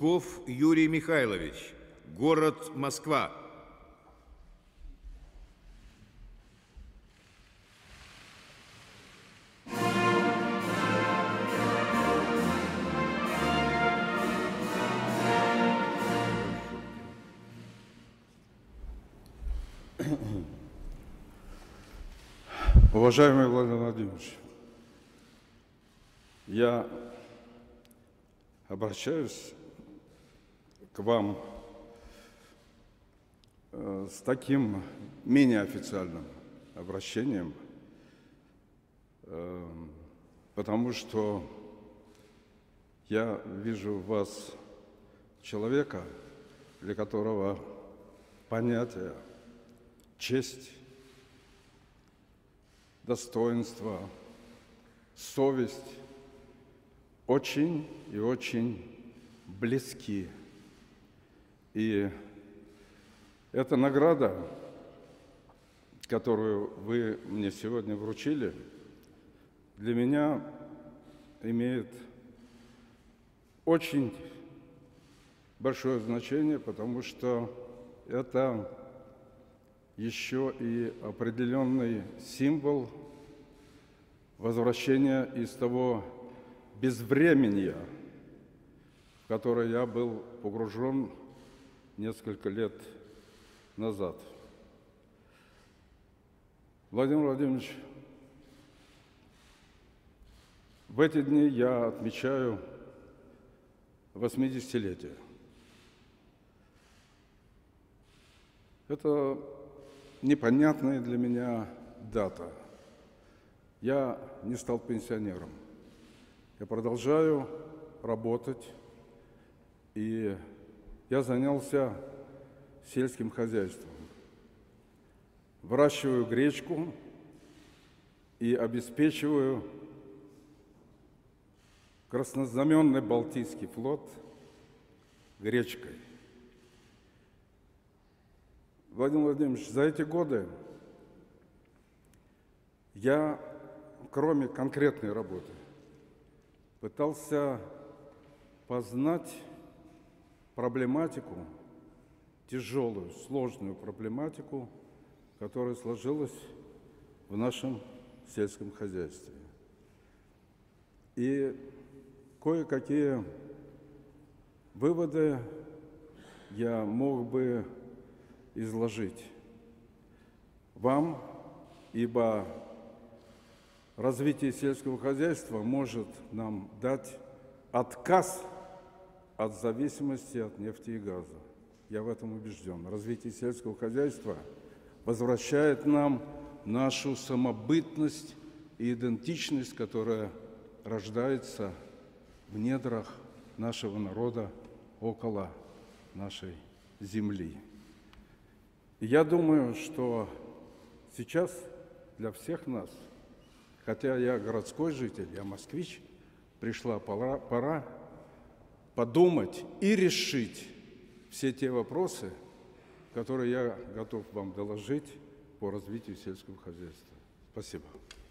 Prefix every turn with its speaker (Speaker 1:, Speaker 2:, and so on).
Speaker 1: Песков Юрий Михайлович, город Москва.
Speaker 2: Уважаемый Владимир Владимирович, я обращаюсь к вам с таким менее официальным обращением, потому что я вижу в вас человека, для которого понятия честь, достоинство, совесть очень и очень близки. И эта награда, которую вы мне сегодня вручили, для меня имеет очень большое значение, потому что это еще и определенный символ возвращения из того безвременья, в которое я был погружен несколько лет назад. Владимир Владимирович, в эти дни я отмечаю 80-летие. Это непонятная для меня дата. Я не стал пенсионером. Я продолжаю работать, и я занялся сельским хозяйством. Выращиваю гречку и обеспечиваю краснознаменный Балтийский флот гречкой. Владимир Владимирович, за эти годы я, кроме конкретной работы, пытался познать проблематику, тяжелую, сложную проблематику, которая сложилась в нашем сельском хозяйстве. И кое-какие выводы я мог бы изложить вам, ибо развитие сельского хозяйства может нам дать отказ от зависимости от нефти и газа. Я в этом убежден. Развитие сельского хозяйства возвращает нам нашу самобытность и идентичность, которая рождается в недрах нашего народа около нашей земли. И я думаю, что сейчас для всех нас, хотя я городской житель, я москвич, пришла пора подумать и решить все те вопросы, которые я готов вам доложить по развитию сельского хозяйства. Спасибо.